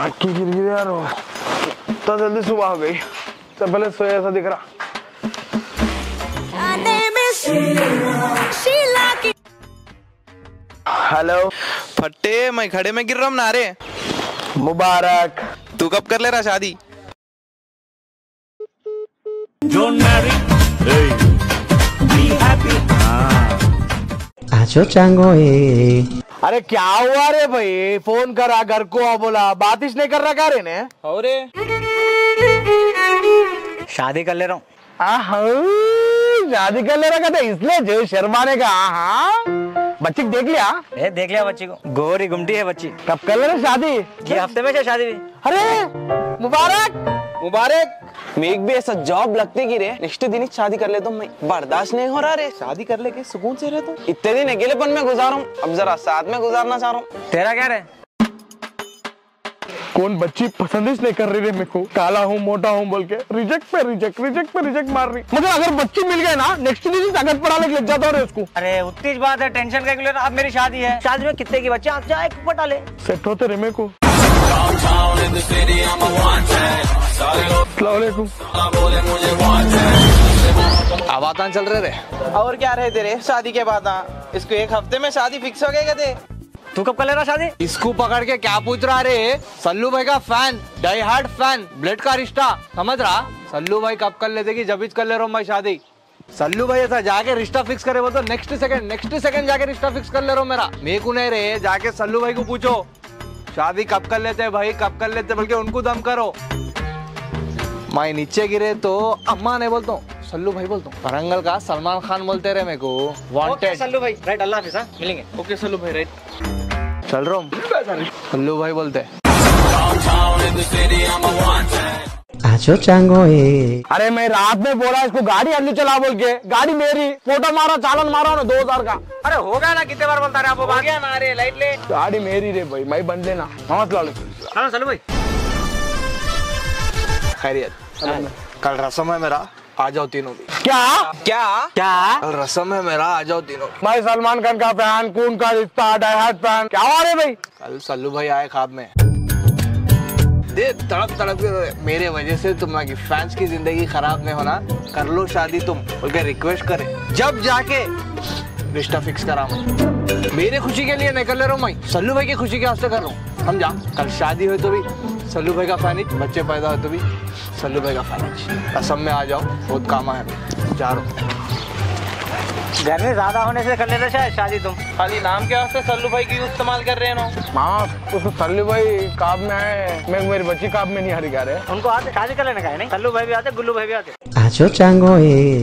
आँखें गिर गई यार, तो जल्दी सुबह हो गई। सब पहले सोया ऐसा दिख रहा। हेलो फट्टे, मैं खड़े में गिर रहा हूँ नारे। मुबारक। तू कब कर ले रहा शादी? आजो चांगो अरे क्या हुआ रे भाई, फोन करा घर को आ, बोला बात ही नहीं कर रहा क्या रे ने? और शादी कर ले रहा हूँ। शादी कर ले रहा था इसलिए जो शर्माने का। हाँ बच्ची देख लिया? देख लिया बच्ची को, गोरी गुमटी है बच्ची। कब कर ले रहा शादी? ये हफ्ते में है शादी भी। अरे मुबारक मुबारक। मेक भी ऐसा जॉब लगती की रे, नेक्स्ट दिन ही शादी कर ले तो मैं बर्दाश्त नहीं हो रहा रे। शादी कर ले के सुकून से रहे तो। इतने दिन अकेलेपन में गुजार हूँ, अब जरा साथ में गुजारना चाह रहा हूँ। तेरा क्या रे? कौन बच्ची पसंद ही नहीं कर रही रे मेरे को, काला हूँ मोटा हूँ बोल के रिजेक्ट पे रिजेक्ट मार रही। मगर अगर बच्ची मिल गए ना नेक्स्ट दिन ताकत पड़ा लग जाता है उसको। अरे उतनी बात है, टेंशन का क्यों? अब मेरी शादी है, शादी में कितने की बच्चे आप जाए पटा ले। सेट होते रे मेरे को। आवातान चल रहे रे। और क्या रहे तेरे शादी के बाद? इसको एक हफ्ते में शादी फिक्स हो गई थे। तू कब कर ले रहा शादी? इसको पकड़ के क्या पूछ रहा रे? सल्लू भाई का fan, die hard fan, blood का रिश्ता, समझ रहा? सल्लू भाई कब कर लेते कि जब कर ले रहा हूँ मैं शादी। सल्लू भाई ऐसा जाके रिश्ता फिक्स करे, वो तो नेक्स्ट सेकंड जाके रिश्ता फिक्स कर ले रहा हूँ मेरा। मेरे को नहीं रे, जाके सल्लू भाई को पूछो शादी कब कर लेते भाई, कब कर लेते, बल्कि उनको दम करो। मैं नीचे गिरे तो अम्मा नहीं बोलता हूँ, सल्लू भाई बोलता हूँ। वरंगल का सलमान खान बोलते रहे मेरे को। वांटेड सल्लू भाई, राइट। अल्लाह हाफिज़, मिलेंगे। ओके सल्लू भाई, राइट। चल रहा हूँ। सल्लू भाई बोलते आजो चांगो अरे मैं रात में बोला इसको गाड़ी अल्लू चला बोल के, गाड़ी मेरी, फोटो मारा, चालान मारा ना 2000 का। अरे हो गया ना, कितने बार बोलता रहे आपको? गया ना रे, लाइट ले। गाड़ी मेरी रे भाई, मैं बन लेना। हाँ सल्लू भाई। खैरियत। कल रस्म है मेरा, आ जाओ तीनों भी। क्या कल रस्म है मेरा, आ जाओ तीनों। मैं सलमान खान का फैन, कौन का रिश्ता, डाई हार्ड फैन, क्या हुआ रे भाई? कल सल्लू भाई आए ख्वाब में, दे तड़प के मेरे वजह से तुम्हारी फैंस की जिंदगी खराब नहीं होना, कर लो शादी तुम बोल के रिक्वेस्ट करे, जब जाके रिश्ता फिक्स करा। मैं मेरे खुशी के लिए नहीं कर ले रहा हूँ, मैं सल्लू भाई की खुशी के वास्ते कर रहा हूँ, समझा? कल शादी हो तो भी सल्लू भाई का फैन, बच्चे पैदा हो तो भी सल्लू भाई का फैन। असम में आ जाओ, बहुत काम है, जा रहा हूँ। घर में ज्यादा होने से कर लेते शायद शादी तुम। खाली नाम के वास्ते सल्लू भाई की इस्तेमाल कर रहे हैं ना। हाँ उसको सल्लू भाई काम में आए, मैं मेरी बच्ची काम में नहीं आ रही। क्या रे उनको आते शादी कर लेने का है? नहीं, सल्लू भाई भी आते, गुल्लू भाई भी आते। आजो चांगो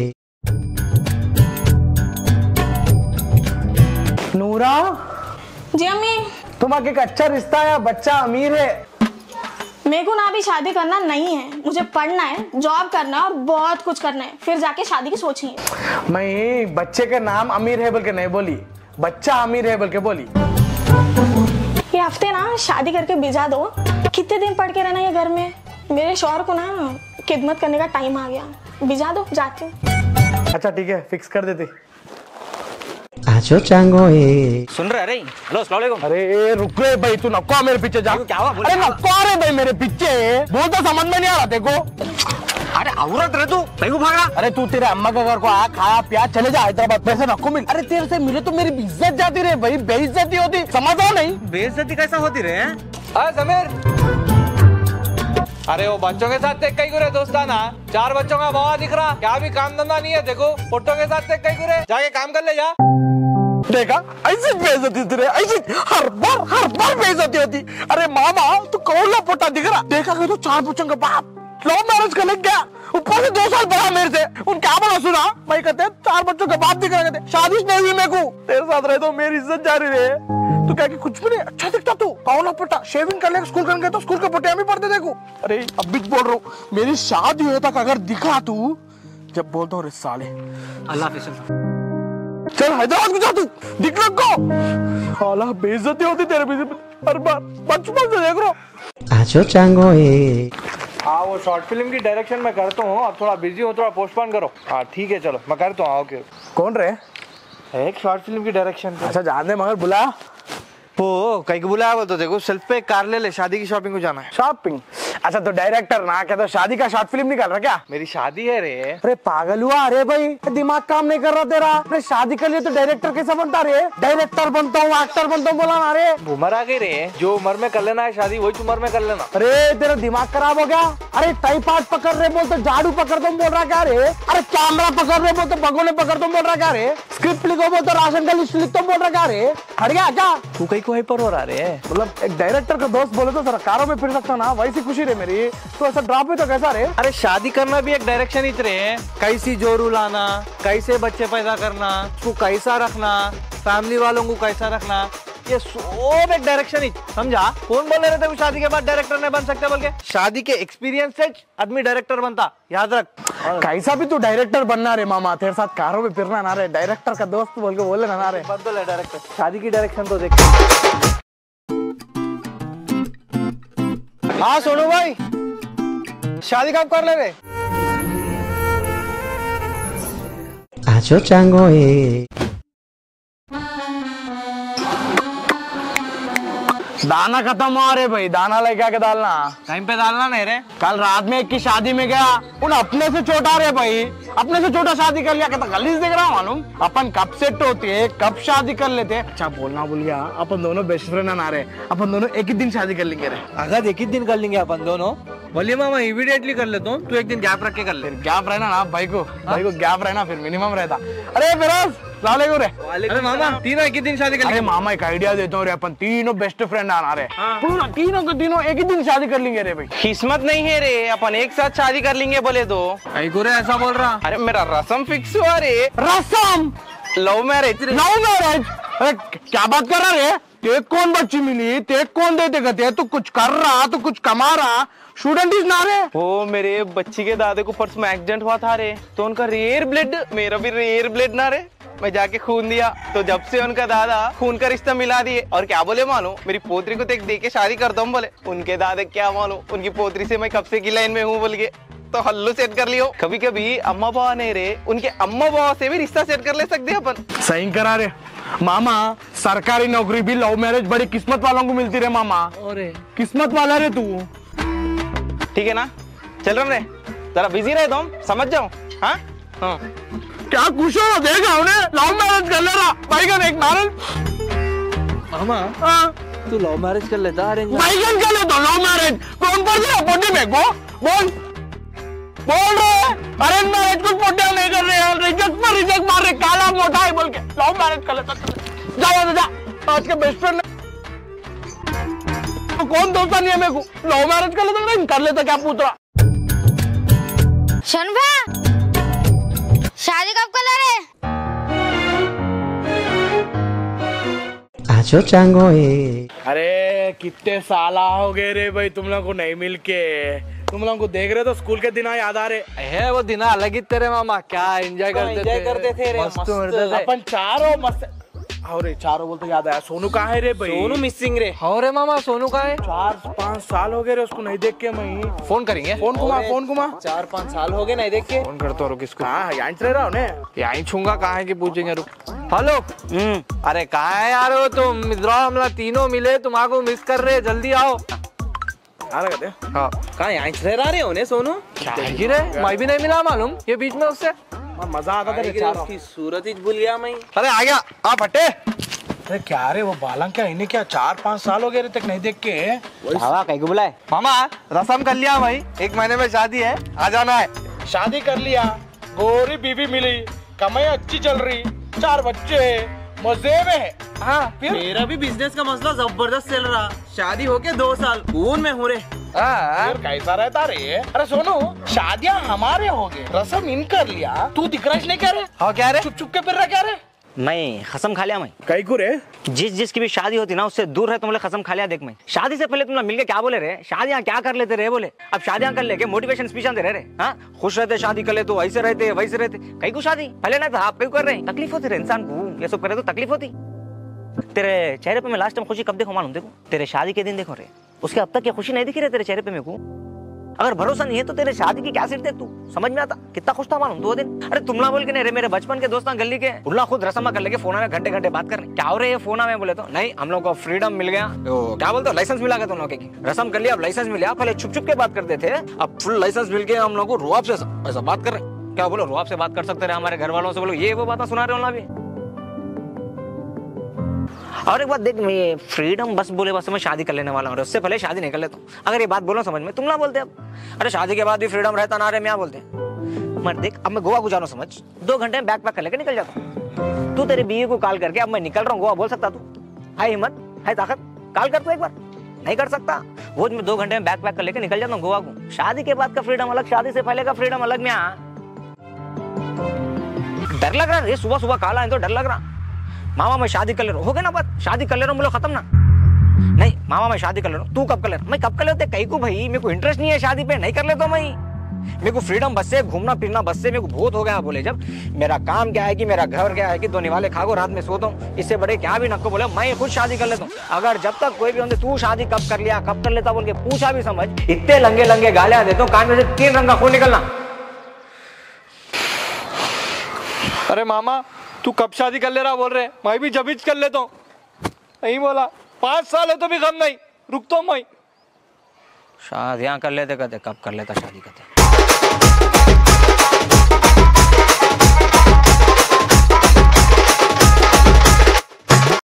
नूरा जी अम्मी। तुम्हारा एक अच्छा रिश्ता है, बच्चा अमीर है। मेरे को ना अभी शादी करना नहीं है, मुझे पढ़ना है, जॉब करना है और बहुत कुछ करना है, फिर जाके शादी की सोचेंगे। मैं बच्चे का नाम अमीर है बोल के नहीं बोली, बच्चा अमीर है बोल के बोली। ये हफ्ते ना शादी करके भिजा दो, कितने दिन पढ़ के रहना ये घर में? मेरे शौहर को ना खिदमत करने का टाइम आ गया, भिजा दो, जाती हूँ। अच्छा ठीक है, फिक्स कर देते। आजो चांगो सुन रहे? अरे हेलो, अस्सलाम वालेकुम। अरे रुक रे भाई, तू नको मेरे पीछे जा। क्या हुआ? अरे नको रे भाई मेरे पीछे, बोलता समझ में नहीं आ रहा देखो। अरे औरत रहे तू, भाई को भागा। अरे तू तेरे अम्मा के घर को आ, खाया पिया, चले जा हैदराबाद, पैसे नको मिल। अरे तेरे से मिले तो मेरी इज्जत जाती रे भाई, बेइज्जती होती, समझो नहीं? बेइज्जती कैसा होती रे? समीर, अरे वो बच्चों के साथ देख कई गुरे दोस्ताना, 4 बच्चों का बाबा दिख रहा, क्या भी काम धंधा नहीं है, देखो फोटो के साथ देख कई गुरे, जाके काम कर ले जा। देखा ऐसी बेइज्जती तेरे, ऐसी हर बार बेइज्जती होती। अरे मामा तू कौन ला पोटा दिख रहा? देखा कि तो 4 बच्चों का बाप, लव मैरिज कर गया, ऊपर से 2 साल बड़ा मेरे से। उन क्या बोला सुना? मैं कहते 4 बच्चों का बाप दिख रहा, कहते शादी नहीं हुई मेरे को, तेरे साथ रहे तो मेरी इज्जत जा रही है। तू क्या कि कुछ भी नहीं, अच्छा दिखता तू, कौन पोटा, शेविंग कर ले, स्कूल करने गए तो स्कूल के पोटे भी पढ़ते देखो। अरे अब भी बोल रहा हूँ, मेरी शादी हुए तक अगर दिखा तू, जब बोलता हूँ साले। अल्लाह हाफिज़। चल हैदराबाद को जा तू, दिख लग हाला बेइज्जती होती तेरे पीछे हर बार, बचपन से देख रहा। आजो चांगो हाँ वो शॉर्ट फिल्म की डायरेक्शन में करता हूँ, अब थोड़ा बिजी हूँ, थोड़ा पोस्टपोन करो। हाँ ठीक है चलो मैं करता हूँ। ओके कौन रहे? एक शॉर्ट फिल्म की डायरेक्शन। अच्छा जान दे, मगर बुला वो कहीं को बुलाया बोलते देखो सेल्फ पे कार ले ले, शादी की शॉपिंग को जाना है। शॉपिंग? अच्छा तो डायरेक्टर ना क्या, तो शादी का शॉर्ट फिल्म निकाल रहा क्या? मेरी शादी है रे। अरे पागल हुआ? अरे भाई दिमाग काम नहीं कर रहा तेरा। अरे शादी कर लिए तो डायरेक्टर कैसा बनता रे? डायरेक्टर बनता हूँ, एक्टर बनता हूँ बोला ना रे। उम्र आ गई रे, जो उम्र में कर लेना है शादी वही उम्र में कर लेना। अरे तेरा दिमाग खराब हो गया? अरे टाइपॉड पकड़ रहे बोल तो झाड़ू पकड़ तुम बोल रहा क्या रे? अरे कैमरा पकड़ रहे बोल तो भगोने पकड़ तुम बोल रहा क्या रे? स्क्रिप्ट लिखो बोल तो राशन का लिस्ट लिख तुम बोल रहा क्या रे? हट गया क्या? तू कहीं को हाइपर हो रहा रे? मतलब एक डायरेक्टर का दोस्त बोले तो सरकारों में फिर सकता ना, वैसी खुशी रे मेरी। तो ऐसा ड्रॉप है तो कैसा रे? अरे शादी करना भी एक डायरेक्शन ही रे। कैसी जोरू लाना, कैसे बच्चे पैदा करना, उसको कैसा रखना, फैमिली वालों को कैसा रखना, ये सब एक डायरेक्शन ही। समझा? कौन बोल रहे थे शादी के बाद डायरेक्टर नहीं बन सकते बोल के? शादी के एक्सपीरियंस से आदमी डायरेक्टर बनता, याद रख। कैसा भी तू डायरेक्टर बनना रे मामा, तेरे साथ कारों में फिरना ना रे। डायरेक्टर का दोस्त बोल के बोले ना रे। बदल है डायरेक्टर। शादी की डायरेक्शन तो देख। हाँ सोनू भाई, शादी कब कर ले रे? आजो चांगो ए दाना खत्म हुआ रे भाई, दाना लेके आके डालना। टाइम पे डालना नहीं रे। कल रात में एक की शादी में गया, उन अपने से छोटा रे भाई, अपने से छोटा शादी कर लिया। कहता गलीज देख रहा हूँ मालूम। अपन कब सेट होते है, कब शादी कर लेते। अच्छा बोलना भूल गया, अपन दोनों बेस्ट फ्रेंड ना रे। अपन दोनों एक ही दिन शादी कर लेंगे रे। अगर एक ही दिन कर लेंगे अपन दोनों। बोलिए मामा इमीडिएटली कर लेता हूँ, तू एक दिन गैप रख के कर ले। गैप रहना ना भाई को गैप रहना फिर मिनिमम रहता। अरे फिरोज लालेगो रे। अरे मामा तीनों एक ही दिन शादी कर अरे मामा एक आइडिया देता हूँ रे, अपन तीनों बेस्ट फ्रेंड आना रे। पूरा तीनों के तीनों एक ही दिन शादी कर लेंगे रे भाई। किस्मत नहीं है रे, अपन एक साथ शादी कर लेंगे बोले तो। रे ऐसा बोल रहा? अरे मेरा रस्म फिक्स हुआ रे। रस्म? लव मैरिज रे। Love marriage? अरे क्या बात कर रहा रे? ते कौन बच्ची मिली, ते कौन देते गते? तू कुछ कर रहा, तू कुछ कमा रहा, स्टूडेंट इज ना रे। वो मेरे बच्ची के दादे को परसों में एक्सीडेंट हुआ था रे, तो उनका रेयर ब्लड, मेरा भी रेयर ब्लड ना रे। मैं जाके खून दिया, तो जब से उनका दादा खून का रिश्ता मिला दिए। और क्या बोले मालूम, मेरी पोतरी को देख के शादी करता हूँ बोले। उनके दादे क्या मालूम, उनकी पोतरी से मैं कब से की लाइन में हूँ बोल के, तो हल्लू सेट कर लियो। कभी कभी अम्मा बाबा नहीं रे, उनके अम्मा बाबा से भी रिश्ता सेट कर ले सकते अपन। सही करा रे मामा। सरकारी नौकरी भी लव मैरिज बड़ी किस्मत वालों को मिलती रे मामा। अरे किस्मत वाला रे तू। ठीक है ना, चल रहा रे, जरा बिजी रहे तुम, समझ जाओ। हाँ हाँ क्या खुश हो देखा उन्हें, लव मैरिज कर ले रहा। बैगन एक नारियल। मामा हाँ तू लव मैरिज कर लेता? अरेंज बैगन कर ले तो लव मैरिज कौन कर रहा? पोटी में को बोल बोल रहे अरेंज मैरिज कुछ पोटियां नहीं कर रहे, रिजेक्ट मार रहे, काला मोटा है बोल के लव मैरिज कर लेता। जाओ जा, आज के बेस्ट फ्रेंड तो कौन दोस्त नहीं है मेरे को, लव मैरिज कर लेता नहीं कर लेता। क्या पूछ रहा? शनभा शादी कब कर रहे? आजो चांगो ए अरे कितने साला हो गए रे भाई तुम लोगों को नहीं मिलके। तुम लोगों को देख रहे तो स्कूल के दिन याद आ रहे है। वो दिन अलग ही तेरे मामा, क्या एंजॉय करते थे रे। मस्त अपन चारों मस्त। अरे चारों बोलते याद आया, सोनू कहाँ है रे भाई? सोनू मिसिंग रे। हाँ रे मामा, सोनू कहाँ है? 4-5 साल हो गए रे उसको नहीं देख के। मैं फोन करेंगे। फोन घुमा 4-5 साल हो गए नहीं देख के। फोन करता हूँ किसको। हाँ यहाँ रह रहा हूँ ने, यहीं छूंगा, कहाँ है कि पूछेंगे। रुक। हेलो। अरे कहाँ है यार हो तुम? मित्रों हम लोग तीनों मिले, तुम्हारा मिस कर रहे, जल्दी आओ। आ रहा कहते। हाँ कहाँ यहाँ रह रहे हो ने सोनू? क्या है कि रे, मैं भी नहीं मिला मालूम ये बीच में उससे। मजा आता था रे चारों। उसकी सूरत ही भूल गया मैं। अरे आ गया, आप हटे। अरे क्या रे वो बालंग क्या इन्हें क्या 4-5 साल हो गए रे तक नहीं देख के। हवा कहीं को बुलाए? मामा रसम कर लिया भाई, 1 महीने में शादी है, आ जाना है। शादी कर लिया, गोरी बीवी मिली, कमाई अच्छी चल रही, 4 बच्चे मजे में है। हाँ फिर मेरा भी बिजनेस का मसला जबरदस्त चल रहा। शादी होके 2 साल खून में हो रे। हाँ फिर कैसा रहता रे? अरे सोनू शादियां हमारे हो गए, रसम इन कर लिया, तू दिख रहा नहीं क्या रे? हाँ क्या रे? चुप चुप के फिर रहा क्या रे? मैं खसम खा लिया। मैं कई को रे? जिसकी भी शादी होती ना उससे दूर है, तुम लोग खसम खा लिया। देख मैं शादी से पहले तुम लोग मिलके क्या बोले रे, शादियां क्या कर लेते रे बोले। अब शादियां कर लेके मोटिवेशन स्पीच आते रहे। हाँ खुश रहते, शादी कर ले तो ऐसे रहते वैसे रहते। कहीं को शादी पहले ना था, आप कहीं कर रहे हैं। तकलीफ होती रहे इंसान को, ये सब करे तो तकलीफ होती। तेरे चेहरे पे मैं लास्ट टाइम खुशी कब देखो मालूम? देखो तेरे शादी के दिन देखो रे, उसके अब तक ये खुशी नहीं दिखी रहे तेरे चेहरे पे मेरे को। अगर भरोसा नहीं है तो तेरे शादी की क्या सिर थे तू? समझ में आता कितना खुश था मालूम 2 दिन। अरे तुमला बोल के नहीं रे, मेरे बचपन के दोस्त गली के उल्ला खुद रसमा कर लेके फोन में घंटे घंटे बात करने। क्या हो रहे फोन में? बोले तो नहीं, हम लोग को फ्रीडम मिल गया, तो क्या बोलते हो लाइसेंस मिला गया तुम लोग की। रसम कर लिया, अब लाइसेंस मिल गया। पहले छुप छुप के बात करते थे, अब फुल लाइसेंस मिल गया। हम लोग को रुआब से ऐसा बात कर रहे। क्या बोलो, रुआब से बात कर सकते रहे हमारे घर वालों से? बोलो ये वो बात सुना रहे हो ना अभी। और एक बात देख, मैं फ्रीडम बस बोले बस मैं शादी कर लेने वाला हूँ, उससे पहले शादी नहीं कर लेता हूँ। अगर ये बात बोलो समझ में, तुम ना बोलते अब अरे शादी के बाद भी फ्रीडम रहता ना रे, मैं बोलते मत। देख अब मैं गोवा को जाना समझ, 2 घंटे में बैग पैक कर लेकर निकल जाता हूँ। तू तेरी बीवी को कॉल करके अब मैं निकल रहा हूँ गोवा बोल सकता? तू है हिम्मत, है ताकत? कॉल कर तू एक बार, नहीं कर सकता। वो मैं 2 घंटे में बैग पैक कर लेकर निकल जाता हूँ गोवा को। शादी के बाद का फ्रीडम अलग, शादी से पहले का फ्रीडम अलग। में डर लग रहा है, सुबह सुबह कॉल आए तो डर लग रहा। मामा मैं शादी कर ले रहा हूँ, हो गया ना बात, शादी कर ले रहा हूँ, बोलो खत्म ना। नहीं मामा मैं शादी कर ले रहा हूँ, तू कब कर ले रहा? मैं कब कर लेते कहीं को भाई, मेरे को इंटरेस्ट नहीं है शादी पे, नहीं कर लेता मैं। मेरे को फ्रीडम बस से घूमना फिरना बस से मेरे को बहुत हो गया। बोले जब मेरा काम क्या है कि मेरा घर क्या है कि 2 निवाले खागो रात में सोता हूँ, इससे बड़े क्या भी नको। बोले मैं खुद शादी कर लेता हूँ। अगर जब तक कोई भी होते तू शादी कब कर लिया कब कर लेता बोल के पूछा भी समझ, इतने लंगे लंगे गालियां देता हूँ, कान में से 3 रंग का खून निकलना। अरे मामा तू कब शादी कर ले रहा बोल रहे? मैं भी जब कर लेता हूँ। नहीं बोला 5 साल है तो भी गम नहीं, रुकता हूँ मैं। शादियां कर लेते कहते, कब कर लेता शादी कहते।